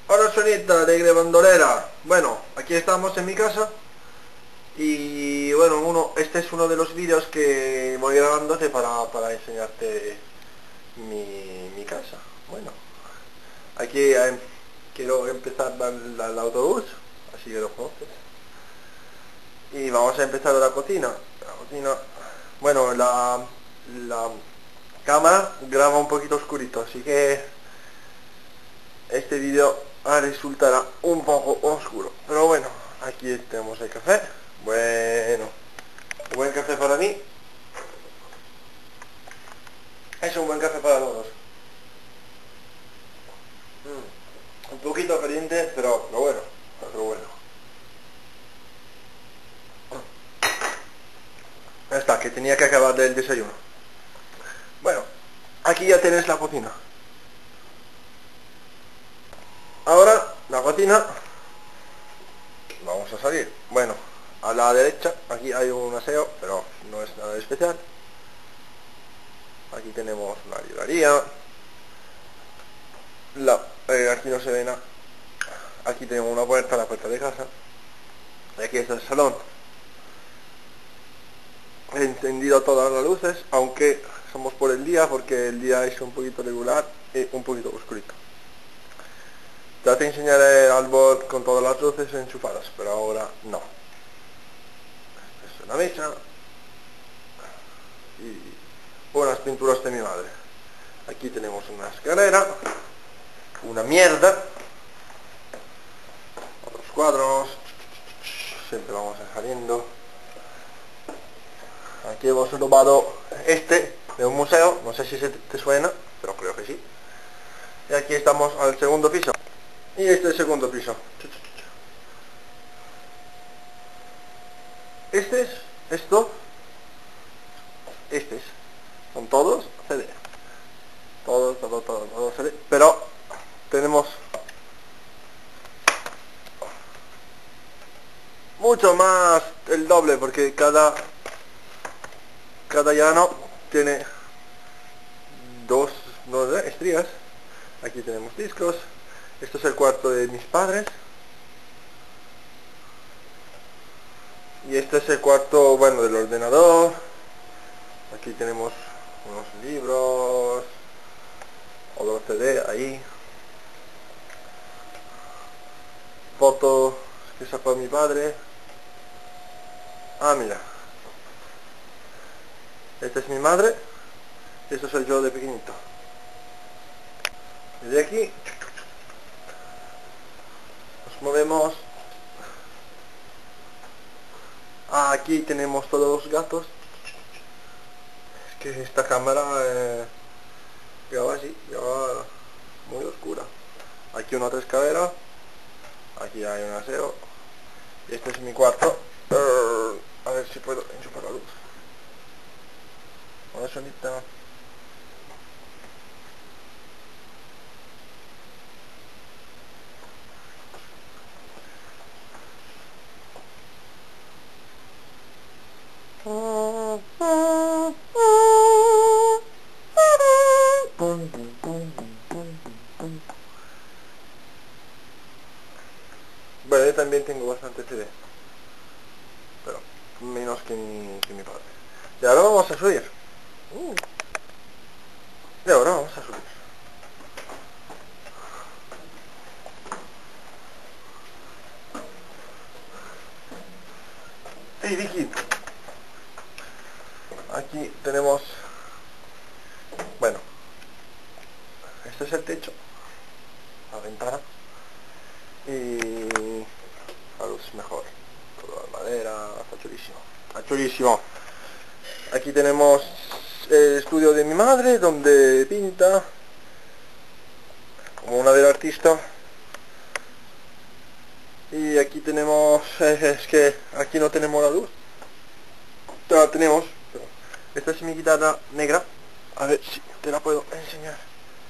Hola Sonita, alegre bandolera. Bueno, aquí estamos en mi casa. Y bueno, este es uno de los vídeos que voy grabándote para enseñarte mi casa. Bueno, aquí quiero empezar al autobús, así que lo conoces. Y vamos a empezar de la cocina. La cocina, bueno, la cámara graba un poquito oscurito, así que este vídeo resultará un poco oscuro. Pero bueno, aquí tenemos el café. Bueno, buen café para mí. Es un buen café para todos. Un poquito caliente, pero bueno, pero bueno. Ya está, que tenía que acabar del desayuno. Bueno, aquí ya tienes la cocina. Ahora, la cocina, vamos a salir. Bueno, a la derecha, aquí hay un aseo, pero no es nada especial. Aquí tenemos una librería. Aquí no se ve nada. Aquí tenemos una puerta, la puerta de casa. Y aquí está el salón. He encendido todas las luces, aunque somos por el día, porque el día es un poquito regular y un poquito oscurito. Ya te enseñaré el árbol con todas las luces enchufadas, pero ahora no. Es una mesa y unas pinturas de mi madre. Aquí tenemos una escalera, una mierda, otros cuadros, siempre vamos saliendo. Aquí hemos robado de un museo, no sé si te suena, pero creo que sí. Y aquí estamos al segundo piso. Y este es el segundo piso. Este es, esto, este es, son todos CD. Todo CD. Pero tenemos mucho más, el doble, porque cada llano tiene dos estrías. Aquí tenemos discos. Esto es el cuarto de mis padres. Y este es el cuarto, bueno, del ordenador. Aquí tenemos unos libros, otro CD ahí. Foto que sacó mi padre. Ah, mira. Esta es mi madre. Esto soy yo de pequeñito. Y de aquí nos movemos. Aquí tenemos todos los gatos. Es que esta cámara graba así, graba muy oscura. Aquí una otra escalera. Aquí hay un aseo. Y este es mi cuarto. A ver si puedo enchufar la luz. Hola, Sonita. Bueno, yo también tengo bastante CD, pero menos que mi padre. Y ahora vamos a subir. Y ahora vamos a subir. Hey Vicky, aquí tenemos, bueno, este es el techo, la ventana, y la luz mejor, toda la madera, está chulísimo, está chulísimo. Aquí tenemos el estudio de mi madre, donde pinta, como una del artista. Y aquí tenemos, es que aquí no tenemos la luz, la tenemos, pero esta es mi guitarra negra, a ver si te la puedo enseñar.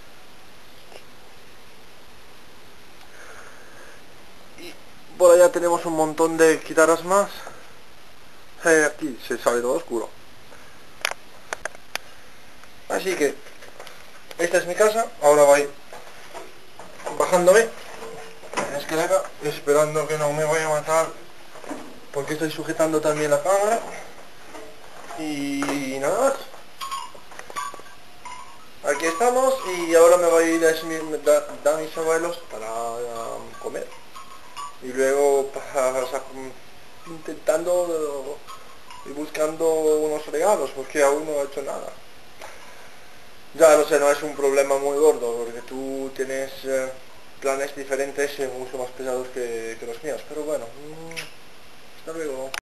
Y por allá tenemos un montón de guitarras más. Aquí se sale todo oscuro. Así que esta es mi casa, ahora voy bajándome. escalera, esperando que no me vaya a matar, porque estoy sujetando también la cámara. Y nada más. Aquí estamos y ahora me voy a ir a mis abuelos para comer. Y luego intentando y buscando unos regalos, porque aún no he hecho nada. Ya lo sé, no es un problema muy gordo, porque tú tienes planes diferentes y mucho más pesados que los míos, pero bueno, hasta luego.